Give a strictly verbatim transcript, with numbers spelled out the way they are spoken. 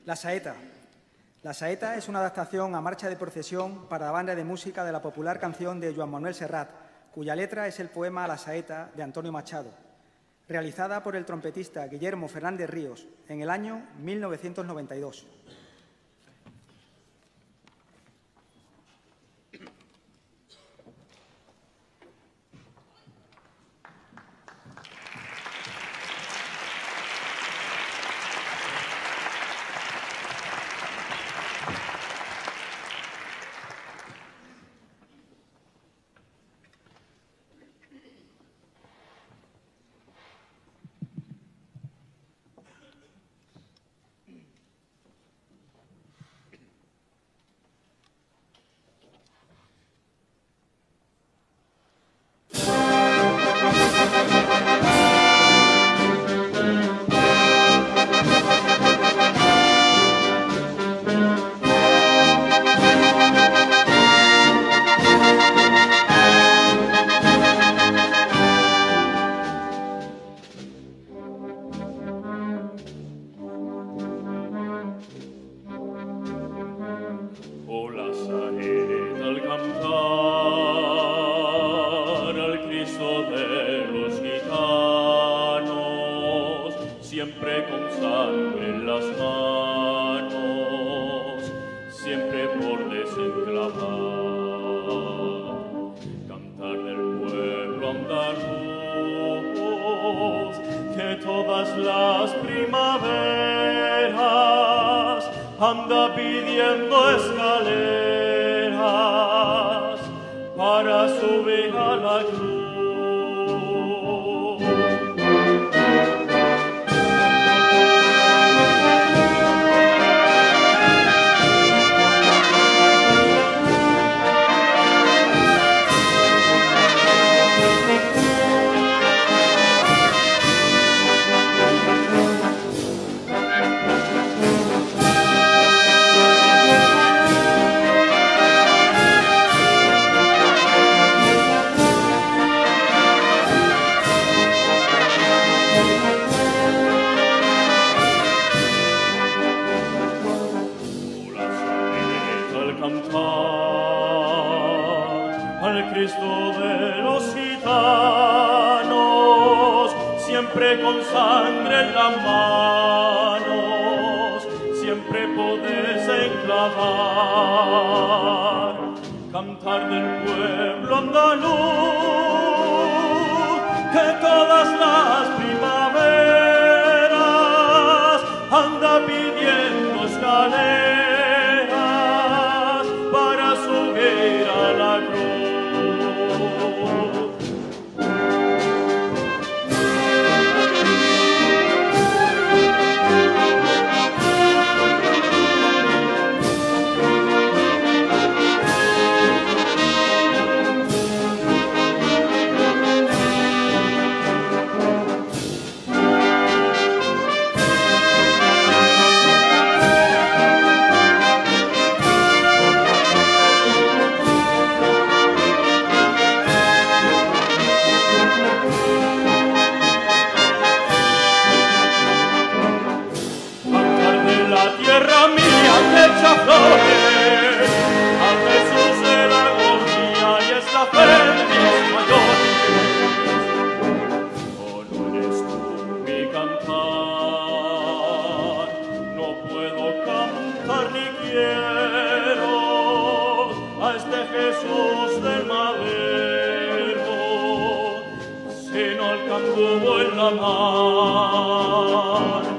La saeta. La saeta es una adaptación a marcha de procesión para la banda de música de la popular canción de Joan Manuel Serrat, cuya letra es el poema La saeta de Antonio Machado, realizada por el trompetista Guillermo Fernández Ríos en el año mil novecientos noventa y dos. Anda pidiendo escaleras para subir a la cruz. Al Cristo de los gitanos, siempre con sangre en las manos, siempre podés enclavar, cantar del pueblo andaluz, que todas las primaveras anda pidiendo escaleras para subir a la cruz. Tierra mía que echa flores, a Jesús de la agonía y esta fe de mis mayores. Oh, no eres tú mi cantar, no puedo cantar ni quiero a este Jesús del madero, sino al candubo en la mar.